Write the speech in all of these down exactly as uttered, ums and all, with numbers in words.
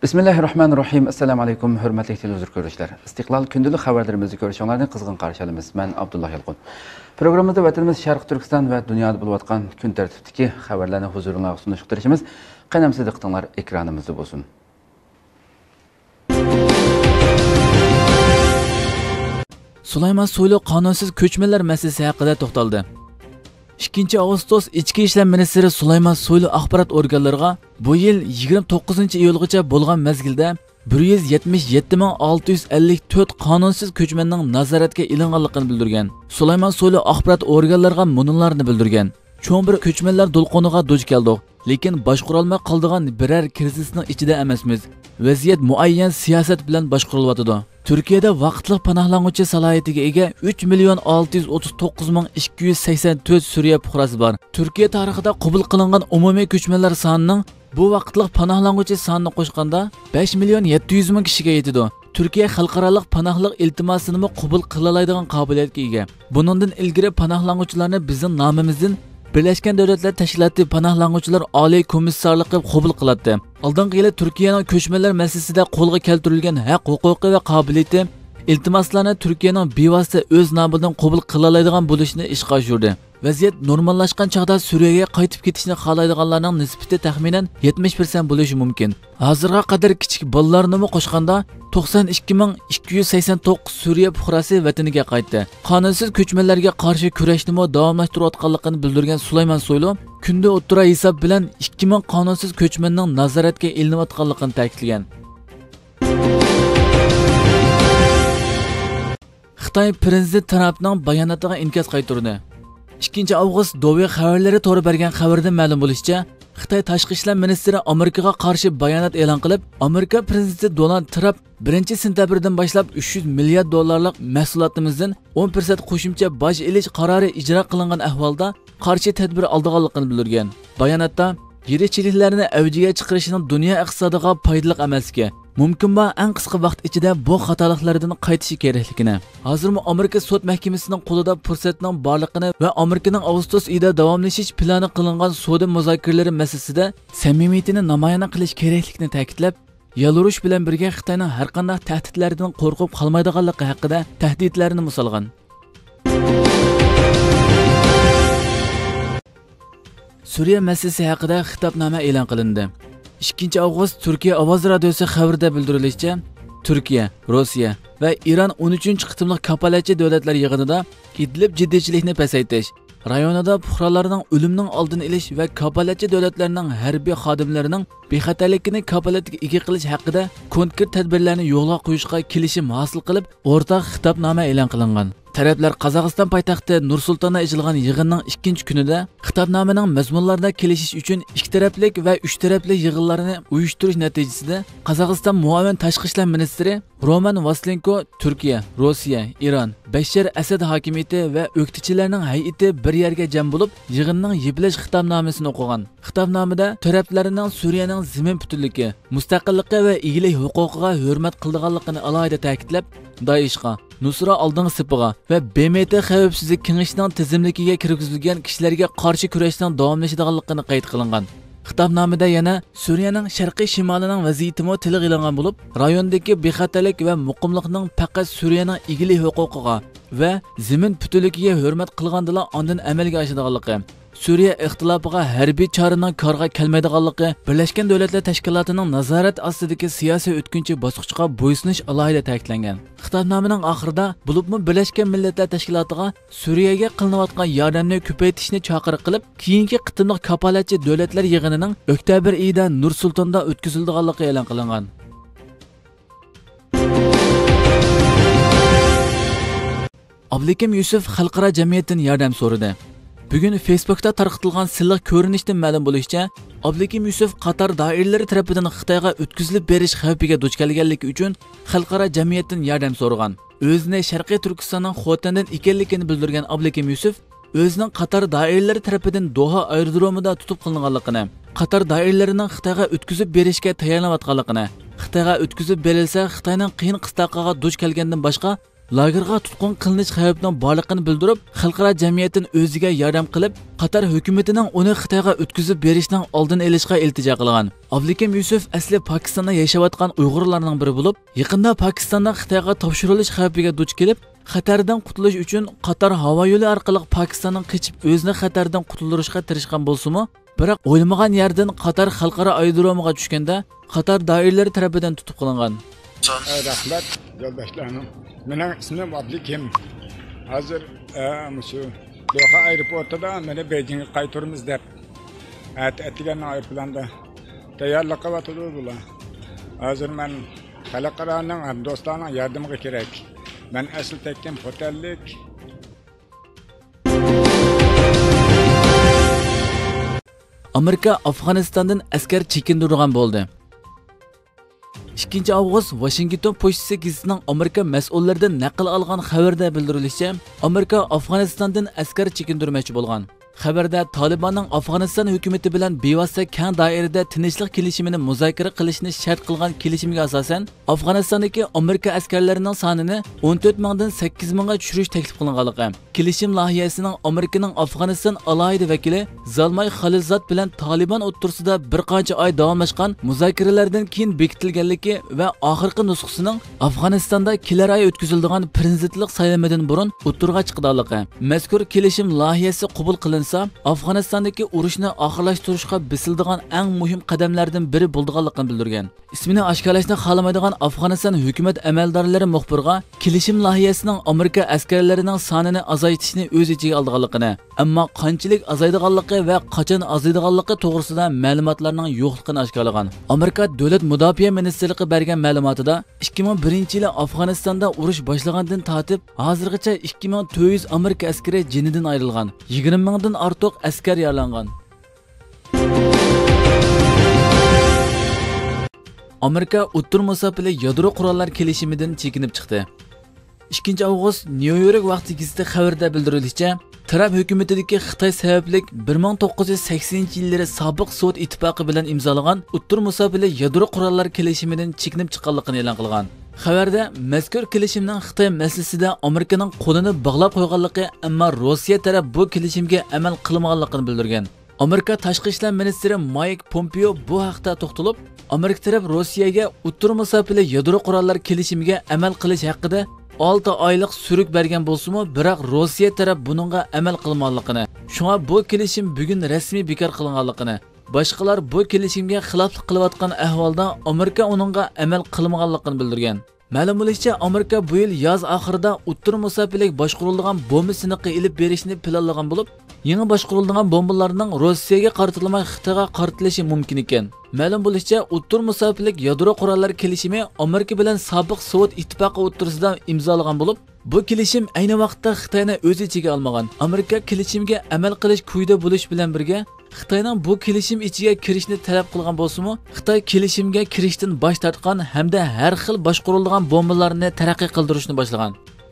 Bismillahirrahmanirrahim. Assalamu alaykum, hurmatli televizor ko'ruvchilar. Istiqlol kundalik xabarlarimizni ko'rishinglarni qizg'in qarshi olamiz. Men Abdullah Yalqun. Programmada vatanimiz Sharq Turkiston va dunyoda bo'layotgan kun tartibidagi xabarlarni huzuringizga sunishtirishimiz qaynamsiz diqqatinglar ekranimizda bo'lsin. Süleyman Soylu qonunsiz ko'chmalar masalasi haqida to'xtaldi. ikkinchi Ağustos İchki ishlar ministri Süleyman Soylu axborot organlariga bu yil yigirma to'qqizinchi iyulgacha bo'lgan mezgilda bir yuz yetmish yetti ming olti yuz ellik to'rt qonunsiz ko'chmanning nazoratga ilinganligini bildirgan. Süleyman Soylu axborot organlariga munullarni bildirgan. Cho'ng bir ko'chmanlar to'lqiniga duch keldik, lekin boshqarolmay qoldigan biror krizisning ichida emasmiz. Vaziyat muayyan siyosat bilan boshqarilyotdi. Turkiyada vaqtli panohlanguvchi salohiyatiga ega uch million olti yuz o'ttiz to'qqiz ming ikki yuz sakson to'rt Suriya fuqarosi bor. Turkiya tarixida qabul qilingan umumiy ko'chmanlar sonining bu vaqtli panohlanguvchi sonini qo'shganda besh million yetti yuz ming kishiga yetadi. Turkiya xalqarалық panohlik iltimosini qabul qila oladigan qobiliyatga ega. Buningdan ilgari panohlanguvchilarni bizning nomimizdan Birleşken Devletler Teşkilatı Panohlanguvchilar Oliy Komissarligi qabul qiladi. Oldingi yili Turkiyaning ko'chmalar masalasida qo'lga keltirilgan haq, huquqi va qobiliyati iltimoslarni Turkiyaning bevosita o'z nomidan qabul qila oladigan bo'lishini ishga oshirdi. Vaziyat normallashgan chaqda Suriyaga qaytib ketishni xohlaydiganlarning nisbati taxminan yetmish foiz bo'lishi mumkin. Hozirga qadar kichik bolalarni qo'shganda to'qson ikki ming ikki yuz sakson to'qqiz Suriya fuqarosi vataniga qaytdi. Qonunsiz ko'chmanlarga qarshi kurashni davomlashtirayotganligini bildirgan Süleyman Soylu, kunda o'ttira hisob bilan ikki ming qonunsiz ko'chmanning nazoratga ilinayotganligini ta'kidlagan. Xitoy prezident Trampning bayonotiga inkos qaytardi. ikkinchi Avgust Dove xabarlari to'g'ri bergan xabarda ma'lum bo'lishicha, Xitoy tashqi ishlar ministri Amerikaga qarshi bayonot e'lon qilib, Amerika prezidenti Donald Trump birinchi sentyabrdan boshlab uch yuz milliard dollarlik mahsulotimizdan o'n foiz qo'shimcha boj ilish qarori ijro qilingan ahvolda qarshi tadbir oldiganligini bildirgan. Bayonotda yirichiliklarni avjiga chiqarishining dunyo iqtisodiga foydali emasligi, mumkin va eng qisqa vaqt ichida bu xatoliklardan qaytishi kerakligini, hozirmi Amerika sud mahkamasining qo'lida fursatning borligini va Amerikaning Avgustus oyida davomlashish plani qilingan savdo muzokaralari masalasida samimiyatini namoyon qilish kerakligini ta'kidlab, Belarus bilan birga Xitoyning har qanday tahdidlardan qo'rqib qolmaydiganligi haqida tahdidlarini misolgan. Suriya masalasi haqida xitobnoma e'lon qilindi. ikkinchi Avgust Turkiya ovoz radiosi xabarida bildirilishicha, Turkiya, Rossiya va Iran o'n uchinchi qitimli kapolatchi davlatlar yig'inida Idlib jiddiychilikni pasaytirish, rayonida fuqarolarning o'limining oldini olish va kapolatchi davlatlarning harbiy xodimlarining bexatarligini kapolatga ega qilish haqida konkret tadbirlarni yo'lga qo'yishga kelishim hosil qilib, o'rtaq xitobnoma e'lon qilingan. Taraflar Qozog'iston poytaxti Nur-Sultonda ochilgan yig'inning ikkinchi kunida xitobnomaning mazmunlarida kelishish uchun ikki taraflik va uch tarafli yig'inlarni uyushtirish natijasida Qozog'iston muavin tashqi ishlar ministri Roman Vaslenko Turkiya, Rossiya, Iran, Bashar Asad hokimiyati va o'qituvchilarning hay'ati bir yerga jam bo'lib, yig'inning yeplish xitobnomasini o'qigan. Xitobnomada taraflarning Suriyaning zamin butunligi, mustaqilligi va egalik huquqiga hurmat qilganligini alohida ta'kidlab, Daeshga, Nusra oldingi sipiga va B M T xavfsizlik kengashining tizimligiga kirgizilgan kishilarga qarshi kurashning davomlashadiganligini qayd qilingan. Xitobnomada yana Suriyaning sharqiy shimolining vaziyati mo tilga ilingan bo'lib, rayondagi bexatarlik va muqimlikning faqat Suriyaning egalik huquqiga va zamin butunligiga hurmat qilgandila ondan amalga oshadiganligi, Suriya ixtilofiga harbiy choraning korga kelmaydiganligi, Birleşken Devletler Teşkilatı'nın nazorat ostidagi siyosiy o'tkinchi bosqichga bo'ysunish alohida ta'kidlangan. Xitobnomaning oxirida bo'libmi Birleşken Millatlar Teşkilatı'ga Suriyaga qilinayotgan yordamni ko'paytirishni chaqiriq qilib, keyingi qitimliq kapolatchi davlatlar yig'inining oktyabr oyida Nur-Sultonda o'tkazilganligi e'lon qilingan. Abdullakim Yusuf xalqaro jamiyatdan yordam so'radi. Bugun Facebookda tarqatilgan silliq ko'rinishdan ma'lum bo'lishicha, Abdullakim Yusuf Qatar doiralari tomonidan Xitoyga o'tkazilib berish xavfiga duch kelganligi uchun xalqaro jamiyatdan yordam so'ragan. O'zini Sharqiy Turkistonning Xotandan ekanligini bildirgan Abdullakim Yusuf, o'zining Qatar doiralari tomonidan Doha aerodromida tutib qilinganligini, Qatar doiralarining Xitoyga o'tkazib berishga tayyorlanayotganligini, Xitoyga o'tkazib berilsa Xitoyning qiyin qistoqiga duch kelgandan boshqa lagerga tutqun qilinish xavfining borligini bildirib, xalqaro jamiyatdan o'ziga yordam qilib, Qatar hukumatining uni Xitoyga o'tkazib berishning oldini olishga iltijo qilgan. Avlikim Yusuf asli Pokistonda yashayotgan Uyg'urlarning biri bo'lib, yaqinda Pokistonda Xitoyga topshirilish xavfiga duch kelib, xatardan qutulish uchun Qatar havo yo'li orqali Pokistondan qochib, o'zini xatardan qutulishga tirishgan bo'lsa-mu, biroq o'ylamagan yerdan Qatar xalqaro aerodromiga tushganda Qatar doiralari tomonidan tutib qilingan. Rahmat yo'ldoshlarım. Mening ismim Abdukim. Hozir shu Doha aeroportida meni Beijingga qaytaramiz deb aytgan aeroplanda tayyorlik qilyapti bular. Hozir men xalqaroning do'stlarning yordamiga kerak. Men asl tekkim hotellik. Amerika Afg'onistondan askar chekindirgan bo'ldi. ikkinchi avgust Washington pochtasi gazetining Amerika mas'ullaridan naql olgan xabarda bildirilishicha, Amerika Afg'onistondan askar chekindirmoqchi bo'lgan. Xabarda Talibanning Afg'oniston hukumati bilan bevosita keng doirada tinchlik kelishimini muzokara qilishni shart qilgan kelishimga asosan Afg'onistondagi Amerika askarlarining sonini o'n to'rt mingdan sakkiz mingga tushirish taklif qilinganligi. Kelishim loyihasining Amerikaning Afg'oniston alohida vakili Zalmay Khalilzad bilan Taliban o'rtasida bir qancha oy davomlashgan muzokaralardan keyin bekitilganligi va oxirgi nusxasining Afg'onistonda kelar oy o'tkaziladigan prezidentlik saylamidan burun o'tirg'a chiqdaligi. Mazkur kelishim loyihasi qabul qilinsa, Afg'onistondagi urushni oxirlashtirishga bisildigan eng muhim qadamlardan biri bo'lganligini bildirgan. Ismini oshkorlashni xohlamaydigan Afg'oniston hukumat amaldorlari muxbirga kelishim loyihasining Amerika askarlarining sonini azaytishni o'z ichiga olganligini, ammo qanchalik azaydiganligi va qachon azaydiganligi to'g'risida ma'lumotlarning yo'qligini oshkorlagan. Amerika Davlat mudofaa ministrligi bergan ma'lumotida ikki ming birinchi yili Afg'onistonda urush boshlagandan tortib hozirgacha ikki ming to'rt yuz Amerika askari jinidan ayrilgan. yigirma mingdan ortiq askar yaralangan. Amerika o'ttir masofali yadro qurollar kelishimidan chekinib chiqdi. ikkinchi avgust New York vaqti gazeti xabarida bildirilishicha, Trump hukumatidagi Xitoy sababli bir ming to'qqiz yuz saksoninchi yillari sobiq Sovet ittifoqi bilan imzolagan o'ttir masofali yadro qurollar kelishimidan chekinib chiqqanligini e'lon qilgan. Xabarda mazkur kelishimning Xitoy masalasida Amerikaning qo'lini bog'lab qo'yganligi, ammo Rossiya taraf bu kelishimga amal qilmaganligini bildirgan. Amerika tashqi ishlar ministri Mike Pompeo bu haqda to'xtalib, Amerika taraf Rossiyaga o'ttir masofali yadro qurollar kelishimiga amal qilish haqida olti oylik suruk bergan bo'lsa-mu, biroq Rossiya taraf buningga amal qilmaganligini, shunga bu kelishim bugun rasmiy bekor qilinganligini, boshqalar bu kelishimga xiloflik qilayotgan ahvolda Amerika uningga amal qilmaganligini bildirgan. Ma'lum bo'lishicha, Amerika bu yil yoz oxirida o'ttir masofali boshqarilgan bomba siniqi ilib berishni planlagan bo'lib, yangi boshqarilgan bombalarning Rossiyaga qaratilmay Xitoyga qaratilishi mumkin ekan. Ma'lum bo'lishicha, o'ttir masofali yadro qurollar kelishimi Amerika bilan sobiq Sovet ittifoqi o'rtasida imzolagan bo'lib, bu kelishim ayni vaqtda Xitoyni o'z ichiga olmagan. Amerika kelishimga amal qilish kuyda bo'lish bilan birga Xitoyning bu kelishim ichiga kirishni talab qilgan bo'lsa-mu, Xitoy kelishimga kirishdan bosh tortgan hamda har xil boshqarilgan bombalarni taraqqiy qildirishni boshlagan.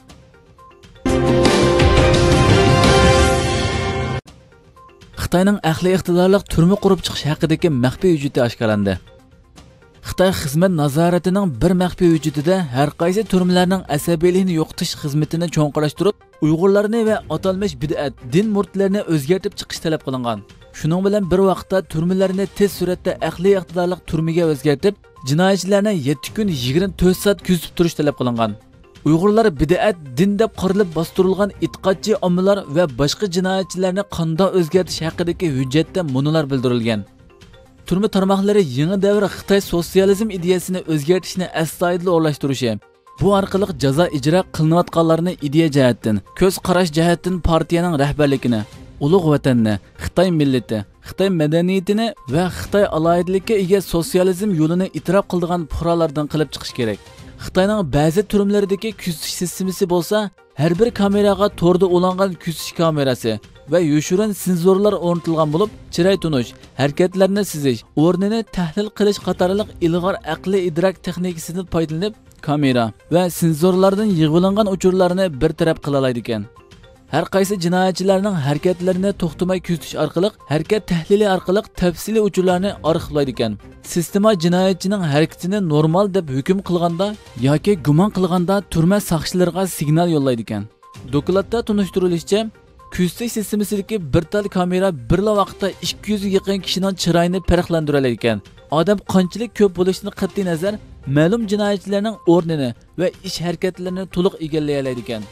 Xitoyning ahli iqtidorli turma qurib chiqish haqidagi maxfiy hujjati oshkorlandi. Xitoy xizmat nazoratining bir maxfiy hujjatida har qaysi turmalarning asabiylikni yo'qotish xizmatini cho'nqirashtirib, Uyg'urlarni va atalmish bid'at, din murtlarini o'zgartirib chiqish talab qilingan. Shuning bilan bir vaqtda turmalarni tez suratda ahli iqtidorli turmaga o'zgartirib, jinoyatchilarni yetti kun yigirma to'rt soat kuzatib turish talab qilingan. Uyg'urlar bid'at, din deb qorilib bostirilgan itqodchi ommalar va boshqa jinoyatchilarni qanday o'zgartirish haqidagi hujjatda munolar bildirilgan. Turma tarmoqlari yangi davr Xitoy sotsializm ideyasini o'zgartirishni astoydil o'rlashtirishi, bu orqali jazo ijro qilinayotganlarni ideya jihatdan, ko'z qarash jihatdan partiyaning rahbarligini, ulug' vatanni, Xitoy millati, Xitoy madaniyatini va Xitoy alohidlikka ega sotsializm yo'lini e'tirof qiladigan fuqarolardan qilib chiqish kerak. Xitoyning ba'zi turmlaridagi kuzatish sistemasi bo'lsa, har bir kameraga to'rda ulangan kuzatish kamerasi va yoshirin senzorlar o'rnatilgan bo'lib, chiroy tunish, harakatlarni sezish, o'rnini tahlil qilish qatorliq ilg'or aqliy idrok texnikasidan foydalanib, kamera va senzorlardan yig'ilgan uchurlarni bir taraf qila oladi ekan. har qaysi jinoyatchilarning harakatlarini to'xtamay kuzatish orqali harakat tahlili orqali tafsiliy uchurlarni arxivlaydi ekan. Sistema jinoyatchining harakatini normal deb hukm qilganda yoki gumon qilganda turma soqchilariga signal yo'llaydi ekan. Dokladda tunishtirilishicha, kuzatish sistemasidagi bir tal kamera birla vaqtda ikki yuz ga yaqin kishining chiroyini farqlantira oladi ekan. Odam qanchalik ko'p bo'lishidan qat'iy nazar ma'lum jinoyatchilarning o'rnini va ish harakatlarini to'liq egallay oladi ekan.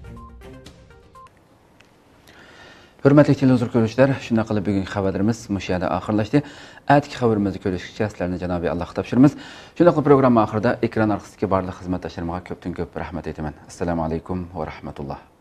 Hürmetli televizyon görüşler, şuna qilib bugungi xabarlarimiz mush yerda oxirlashdi. Atki xabarimizni ko'rishgacha sizlarni Janobiy Alloh topshiramiz. Shuna qilib programma oxirida ekran orqasidagi barliq xizmatdoshlarimga ko'pdan ko'p rahmat aytaman. Assalomu alaykum va rahmatulloh.